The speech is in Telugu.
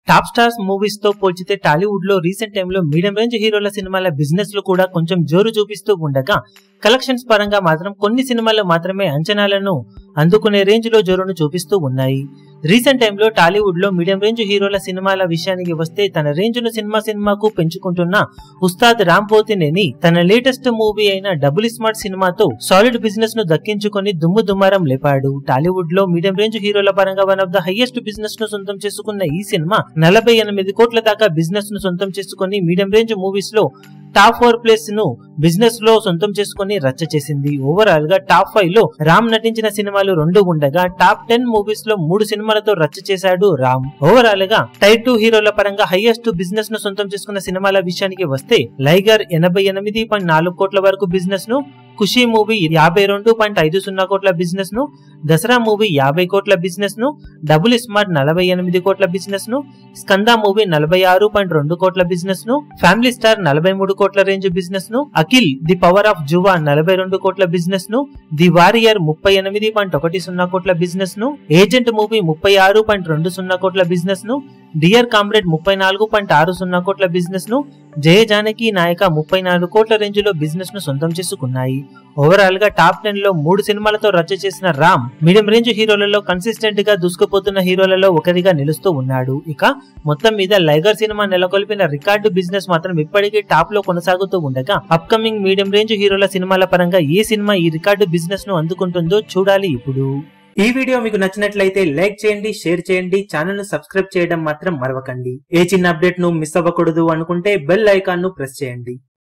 టాప్ స్టార్స్ మూవీస్ తో పోల్చితే టాలీవుడ్ లో రీసెంట్ టైంలో మీడియం రేంజ్ హీరోల సినిమాల బిజినెస్ లో కూడా కొంచెం జోరు చూపిస్తూ ఉండగా కలెక్షన్స్ పరంగా మాత్రం కొన్ని సినిమాలు మాత్రమే అంచనాలను అందుకునే రేంజ్ లో జోరును చూపిస్తూ ఉన్నాయి. రీసెంట్ టైంలో టాలీవుడ్ లో మీడియం రేంజ్ హీరోల సినిమాల విషయానికి వస్తే తన రేంజ్ ను సినిమాకు పెంచుకుంటున్న ఉస్తాద్ రామ్ పోతినేని తన లేటెస్ట్ మూవీ అయిన డబుల్ స్మార్ట్ సినిమాతో సాలిడ్ బిజినెస్ ను దక్కించుకొని దుమ్ము దుమారం లేపాడు. టాలీవుడ్ లో మీడియం రేంజ్ హీరోల పరంగా one of the highest business ను సొంతం చేసుకున్న ఈ సినిమా 48 కోట్ల దాకా బిజినెస్ ను సొంతం చేసుకుని మీడియం రేంజ్ మూవీస్ లో టాప్ 4 ప్లేస్ ను బిజినెస్ లో సొంతం చేసుకుని రచ్చ చేసింది. ఓవరాల్ గా టాప్ 5 లో రామ్ నటించిన సినిమాలు 2 ఉండగా టాప్ 10 మూవీస్ లో 3 సినిమాలతో రచ్చ చేశాడు రామ్. ఓవరాల్ గా టైర్ 2 హీరోల పరంగా హైయెస్ట్ బిజినెస్ ను సొంతం చేసుకున్న సినిమాల విషయానికి వస్తే లైగర్ 88.4 కోట్ల వరకు బిజినెస్ ను, ఖుషీ మూవీ 52.50 కోట్ల బిజినెస్ ను, దసరా మూవీ 50 కోట్ల బిజినెస్ ను, డబుల్ స్మార్ట్ 48 కోట్ల బిజినెస్ ను, స్కందా మూవీ 46.2 కోట్ల బిజినెస్ ను, ఫ్యామిలీ స్టార్ 43 కోట్ల రేంజ్ బిజినెస్ ను, Akhil the power of Jua 42 కోట్ల బిజినెస్ ను, ది వారియర్ 38.10 కోట్ల బిజినెస్ ను, ఏజెంట్ మూవీ 36.20 కోట్ల బిజినెస్ ను, డియర్ కామ్రేడ్ 34.60 కోట్ల బిజినెస్ ను, జయ జానకి నాయక 34 కోట్ల రేంజ్ లో బిజినెస్ ను సొంతం చేసుకున్నాయి. ఓవరాల్ గా టాప్ 10 లో 3 సినిమాలతో రచ్చ చేసిన రామ్ మీడియం రేంజ్ హీరోలలో కన్సిస్టెంట్ గా దూసుకుపోతున్న హీరోలలో ఒకరిగా నిలుస్తూ ఉన్నాడు. ఇక మొత్తం మీద లైగర్ సినిమా నెలకొల్పిన రికార్డు బిజినెస్ మాత్రం ఇప్పటికీ టాప్ లో కొనసాగుతూ ఉండగా అప్కమింగ్ మీడియం రేంజ్ హీరోల సినిమాల పరంగా ఏ సినిమా ఈ రికార్డు బిజినెస్ ను అందుకుంటుందో చూడాలి. ఇప్పుడు ఈ వీడియో మీకు నచ్చినట్లయితే లైక్ చేయండి, షేర్ చేయండి, ఛానల్ ను సబ్స్క్రైబ్ చేయడం మాత్రం మరవకండి. ఏ చిన్న అప్డేట్ ను మిస్ అవ్వకూడదు అనుకుంటే బెల్ ఐకాన్ ను ప్రెస్ చేయండి.